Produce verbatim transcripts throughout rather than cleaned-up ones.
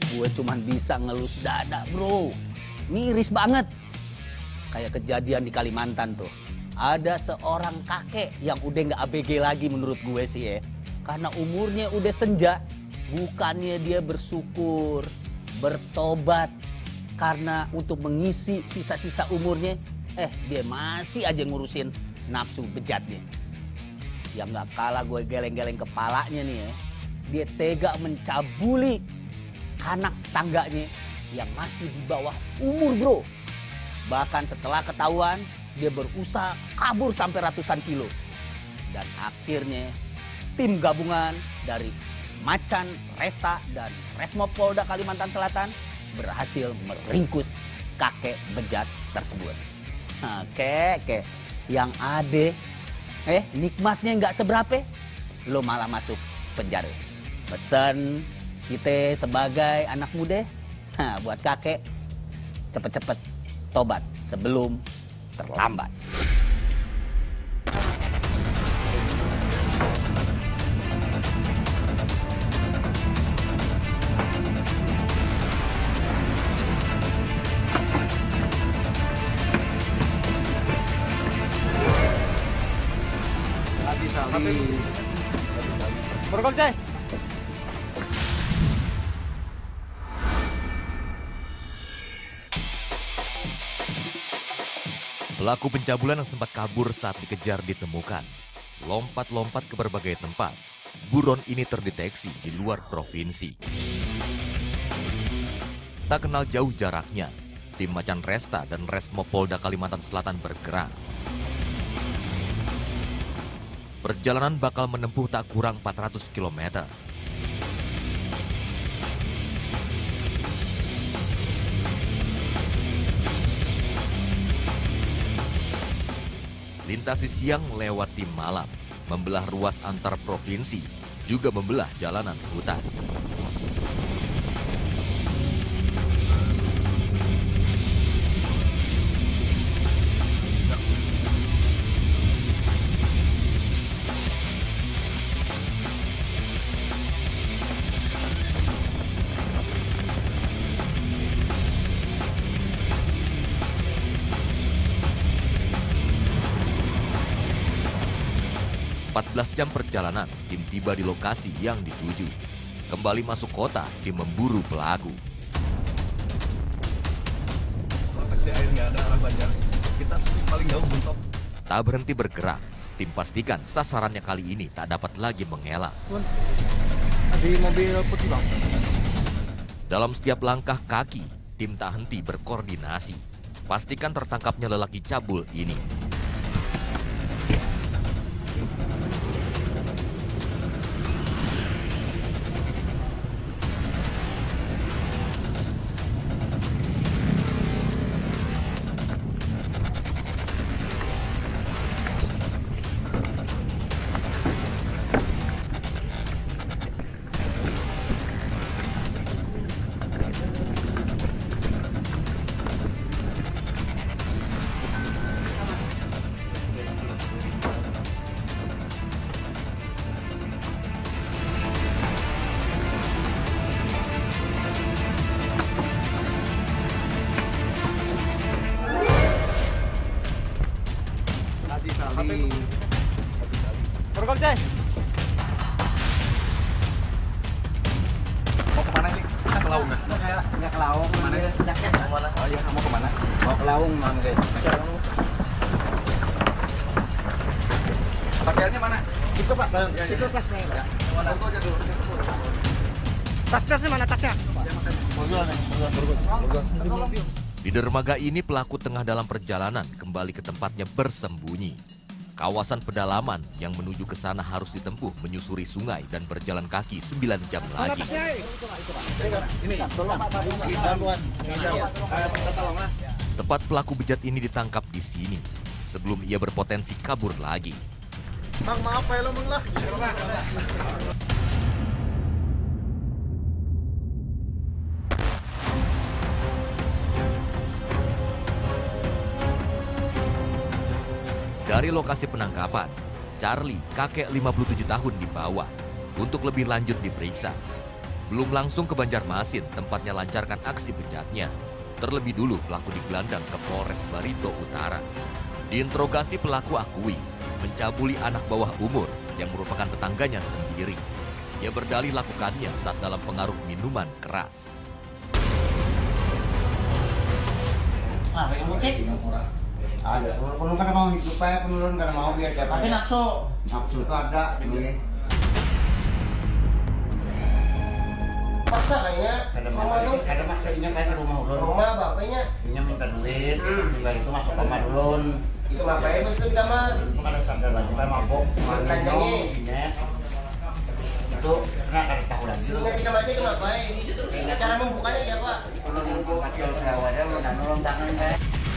gue cuman bisa ngelus dada, bro. Miris banget. Kayak kejadian di Kalimantan tuh. Ada seorang kakek yang udah nggak A B G lagi menurut gue sih ya. Karena umurnya udah senja. Bukannya dia bersyukur, bertobat. Karena untuk mengisi sisa-sisa umurnya, eh dia masih aja ngurusin nafsu bejatnya. Yang nggak kalah gue geleng-geleng kepalanya nih ya. Dia tega mencabuli anak tangganya yang masih di bawah umur, bro. Bahkan setelah ketahuan, dia berusaha kabur sampai ratusan kilo. Dan akhirnya tim gabungan dari Macan, Resta, dan Resmob Polda Kalimantan Selatan berhasil meringkus kakek bejat tersebut. Oke, oke. Yang ade, eh nikmatnya nggak seberapa, lo malah masuk penjara. Pesan kita sebagai anak muda, nah, buat kakek, cepet-cepet tobat sebelum terlambat. Berkong, Cai. Pelaku pencabulan yang sempat kabur saat dikejar ditemukan. Lompat-lompat ke berbagai tempat. Buron ini terdeteksi di luar provinsi. Tak kenal jauh jaraknya, tim Macan Resta dan Resmob Polda Kalimantan Selatan bergerak. Perjalanan bakal menempuh tak kurang empat ratus kilometer. Lintasi siang lewati malam, membelah ruas antar provinsi, juga membelah jalanan hutan. empat belas jam perjalanan, tim tiba di lokasi yang dituju. Kembali masuk kota, tim memburu pelaku. Taksi air nggak ada, arah banyak. Kita speed paling jauh mentok. Tak berhenti bergerak, tim pastikan sasarannya kali ini tak dapat lagi mengelak. Di mobil putih, Bang. Dalam setiap langkah kaki, tim tak henti berkoordinasi. Pastikan tertangkapnya lelaki cabul ini. Berkong, Cai. Mau kemana ini? Kita ke Laung ya? Nggak ke Laung. Kemana ya? Oh iya, mau kemana? Mau ke Laung, Bang, guys. Pakaiannya mana? Itu, Pak. Ya, ya, Itu ya. tasnya. Ya, mana? Tunggu aja dulu. Tas-tasnya mana tasnya? Di dermaga ini pelaku tengah dalam perjalanan kembali ke tempatnya bersembunyi. Kawasan pedalaman yang menuju ke sana harus ditempuh menyusuri sungai dan berjalan kaki sembilan jam lagi. Ini, Tepat pelaku bejat ini ditangkap di sini sebelum ia berpotensi kabur lagi. Bang, maaf ya lo, Bang lah. Dari lokasi penangkapan, Charlie, kakek lima puluh tujuh tahun dibawa untuk lebih lanjut diperiksa. Belum langsung ke Banjarmasin, tempatnya lancarkan aksi bejatnya. Terlebih dulu pelaku digelandang ke Polres Barito Utara. Diinterogasi pelaku akui mencabuli anak bawah umur yang merupakan tetangganya sendiri. Ia berdalih lakukannya saat dalam pengaruh minuman keras. Ah, pakai mutik. Ada, penurun kan mau hidup ya, penurun kan mau biar siapa. Pakai nafsu. Nafsu itu ada. Ini. Paksa kayaknya. Ada Rumah mas, tuh. ada mas kayaknya kayak rumah ulun. Rumah bapaknya. Ini minta duit, Hmm. setelah itu masuk kamar ulun. Itu ngapain pas di kamar? Itu kan ada sadar lagi kan mabok. Kanjangi. Yes. Itu kena kada tahu lagi. Suruhnya di kamar itu ngapain? Cara membukanya kayak apa? Ulun itu kacil kawadah udah nolong tangan saya.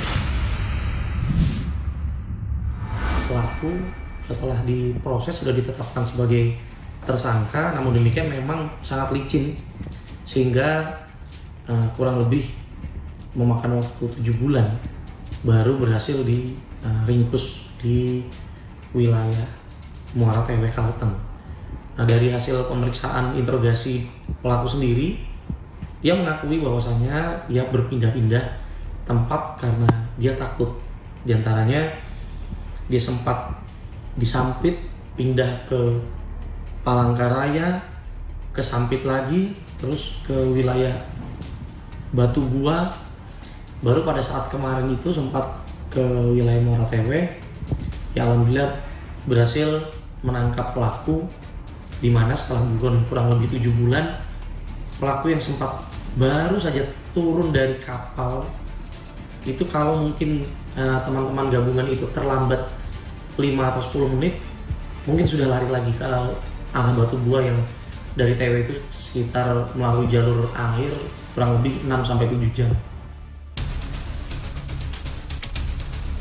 Pelaku setelah diproses sudah ditetapkan sebagai tersangka, namun demikian memang sangat licin sehingga uh, kurang lebih memakan waktu tujuh bulan baru berhasil diringkus di wilayah Muara T W Kalteng. Nah, dari hasil pemeriksaan interogasi pelaku sendiri, ia mengakui bahwasannya ia berpindah-pindah tempat karena dia takut. Di antaranya dia sempat disampit, pindah ke Palangkaraya, ke Sampit lagi, terus ke wilayah Batu Gua. Baru pada saat kemarin itu sempat ke wilayah Muara T W. Ya alhamdulillah berhasil menangkap pelaku, di mana setelah buron kurang lebih tujuh bulan, pelaku yang sempat baru saja turun dari kapal itu, kalau mungkin uh, teman-teman gabungan itu terlambat lima atau sepuluh menit, mungkin sudah lari lagi ke arah Batu Gua yang dari T W itu sekitar melalui jalur air kurang lebih enam sampai tujuh jam.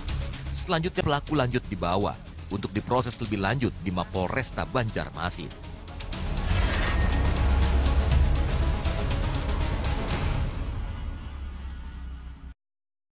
Selanjutnya pelaku lanjut dibawa untuk diproses lebih lanjut di Mapolresta Banjarmasin.